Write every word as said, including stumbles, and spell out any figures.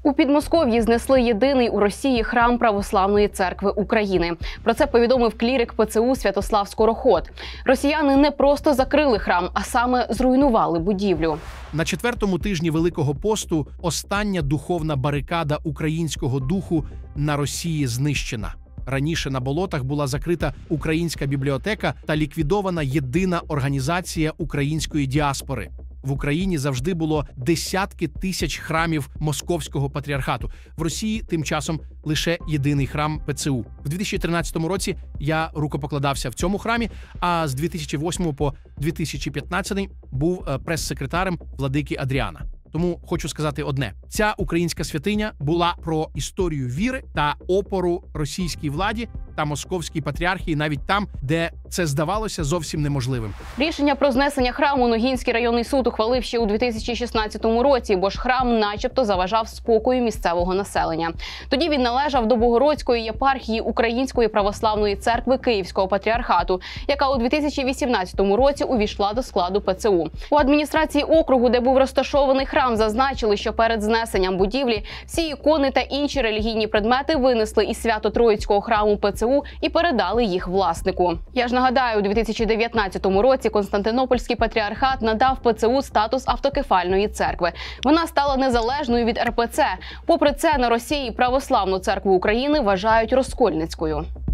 У Підмосков'ї знесли єдиний у Росії храм Православної церкви України. Про це повідомив клірик ПЦУ Святослав Скороход. Росіяни не просто закрили храм, а саме зруйнували будівлю. На четвертому тижні Великого посту остання духовна барикада українського духу на Росії знищена. Раніше на болотах була закрита українська бібліотека та ліквідована єдина організація української діаспори. В Україні завжди було десятки тисяч храмів Московського патріархату. В Росії тим часом лише єдиний храм ПЦУ. В дві тисячі тринадцятому році я рукопокладався в цьому храмі, а з дві тисячі восьмого по дві тисячі п'ятнадцятий був прес-секретарем владики Адріана. Тому хочу сказати одне. Ця українська святиня була про історію віри та опору російській владі та московській патріархії навіть там, де це здавалося зовсім неможливим. Рішення про знесення храму Ногінський районний суд ухвалив ще у дві тисячі шістнадцятому році, бо ж храм начебто заважав спокою місцевого населення. Тоді він належав до Богородської єпархії Української православної церкви Київського патріархату, яка у дві тисячі вісімнадцятому році увійшла до складу ПЦУ. У адміністрації округу, де був розташований храм, зазначили, що перед знесенням будівлі всі ікони та інші релігійні предмети винесли із Свято-Троїцького храму ПЦУ і передали їх власнику. Я ж нагадаю, у дві тисячі дев'ятнадцятому році Константинопольський патріархат надав ПЦУ статус автокефальної церкви. Вона стала незалежною від РПЦ. Попри це, на Росії Православну церкву України вважають розкольницькою.